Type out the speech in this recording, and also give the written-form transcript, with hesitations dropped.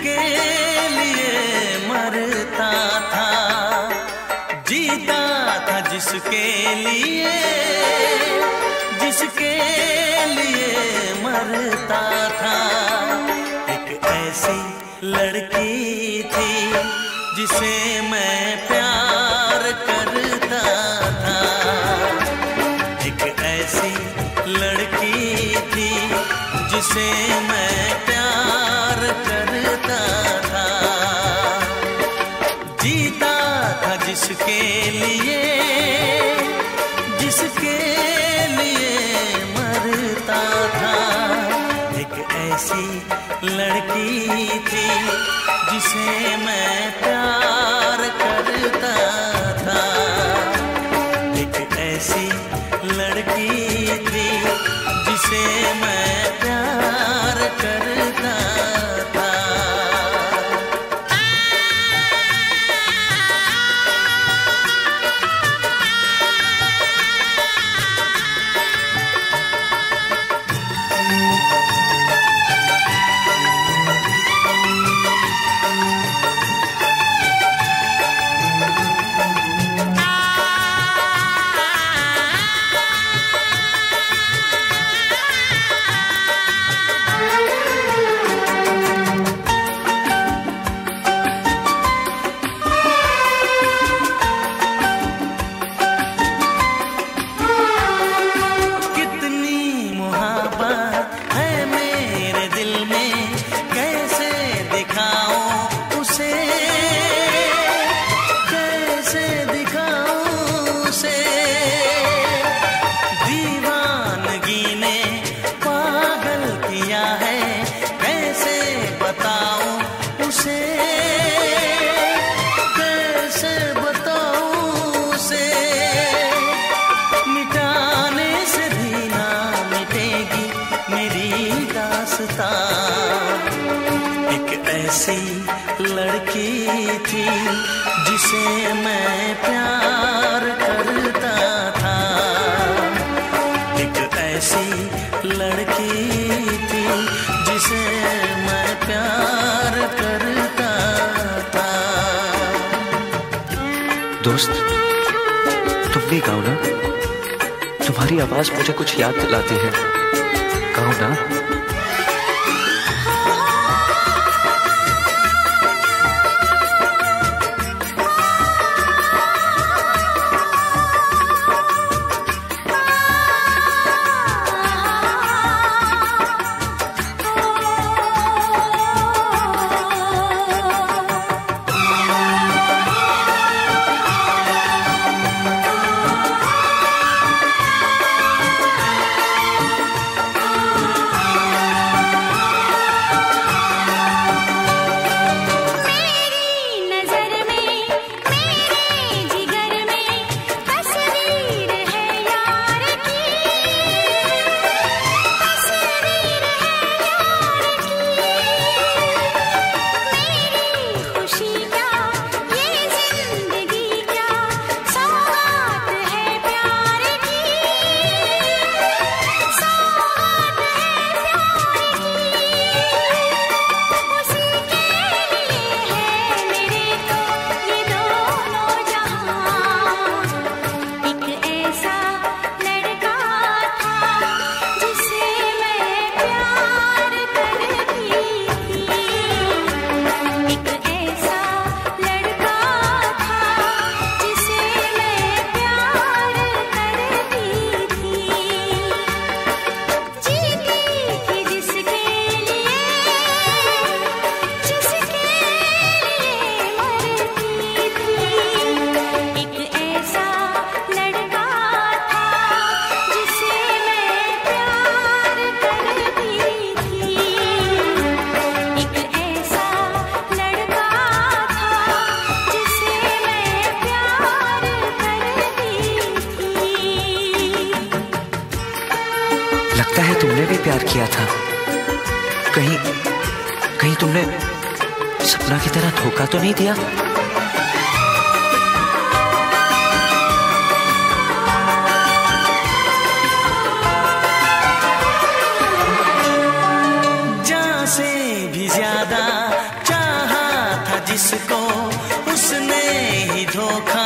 जिसके लिए मरता था, जीता था जिसके लिए, जिसके लिए मरता था। एक ऐसी लड़की थी जिसे मैं प्यार करता था, एक ऐसी लड़की थी जिसे मैं प्यार करता था। जीता था जिसके लिए, जिसके लिए मरता था। एक ऐसी लड़की थी जिसे मैं प्यार करता था, एक ऐसी लड़की थी जिसे मैं प्यार करता था। एक ऐसी लड़की थी जिसे मैं प्यार करता था, एक ऐसी लड़की थी जिसे मैं प्यार करता था। दोस्त, तुम भी गाओ ना, तुम्हारी आवाज मुझे कुछ याद दिलाती है, गाओ ना। लगता है तुमने भी प्यार किया था, कहीं तुमने सपना की तरह धोखा तो नहीं दिया? जान से भी ज्यादा जिसको उसने ही धोखा